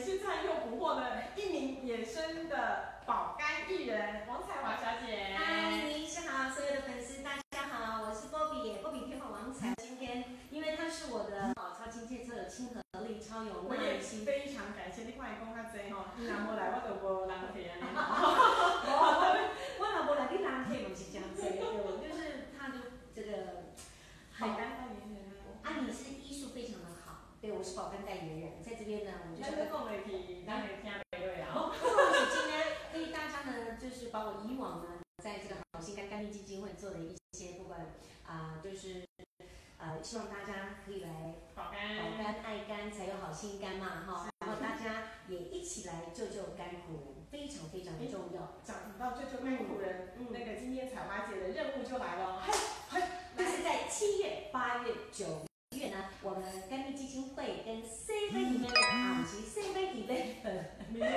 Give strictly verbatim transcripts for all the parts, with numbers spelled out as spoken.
现在又捕获了一名野生的保肝艺人王彩华小姐。 嗨，林医师好，所有的粉丝大家好，我是波比，波比天后王彩。今天因为她是我的超亲切、超有亲和力、超有耐心， 非常感谢你看讲较济吼，你若无来，我就无人客安尼。 我若无来，你人客嘛是真济，对，就是她就这个保肝代言人啊，你是医术非常的好，对，我是保肝代言人，在这边呢，我们就咱都讲落去，咱会听袂落啊。 或许今天可以大家呢，就是把我以往呢，在这个好心肝肝病基金会做的一些，不管啊、呃，就是呃，希望大家可以来保肝、 保肝爱肝，才有好心肝嘛，哈。然后大家也一起来救救肝苦人，非常非常的重要。 讲到救救肝苦人，嗯，那个今天彩华姐的任务就来了，嘿，嘿， 就是在七月、八月、九月呢，我们肝病基金会跟 Seven Eleven 啊，其实 Seven Eleven，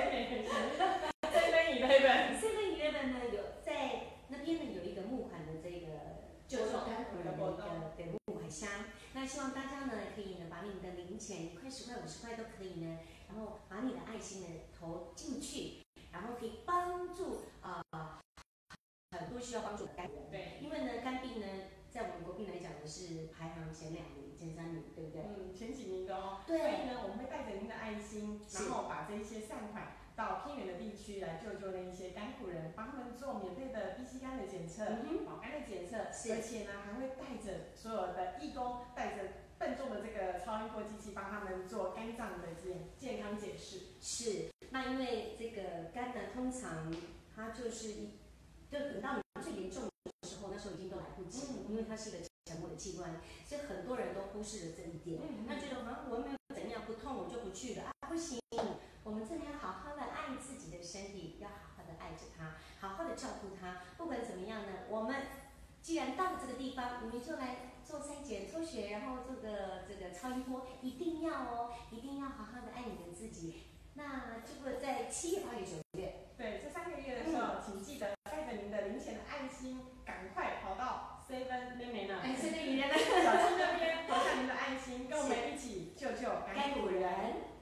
Seven Eleven， Seven Eleven 呢有在那边呢有一个募款的这个救助肝苦人的一个对募款箱，那希望大家呢可以呢把你们的零钱一块、十块、五十块都可以呢，然后把你的爱心呢投进去，然后可以帮助啊、呃、很多需要帮助的肝人。 对， 因为呢肝病呢在我们国病来讲呢是排行前两名、前三名，对不对？ 嗯，前几名的哦。 对。 所以呢，我们会带着您的爱心，然后把这一些善款到偏远的地区来救救那一些肝苦人，帮他们做免费的 B C 肝的检测、 嗯、 保肝的检测，而且呢还会带着所有的义工，带着笨重的这个超音波机器，帮他们做肝脏的健健康检视。 是。那因为这个肝呢，通常它就是一，就等到你最严重的时候，那时候已经都来不及了，嗯、因为它是一个沉默的器官，所以很多人都忽视了这一点。嗯、那觉得好像我没有怎样，不痛我就不去了啊，不行，我们真的要好好的爱自己的身体，要好好的爱着它，好好的照顾它。不管怎么样呢，我们既然到了这个地方，我们就来做筛检、抽血，然后做个这个超音波，一定要哦，一定要好好的爱你的自己。那这个在七月、八月、九月， 对，这三个月的时候，嗯、请记得带着您的零钱的爱心，赶快跑到 Seven Eleven 哎 ，Seven Eleven 小区那边投下您的爱心，跟我们一起救救肝苦人。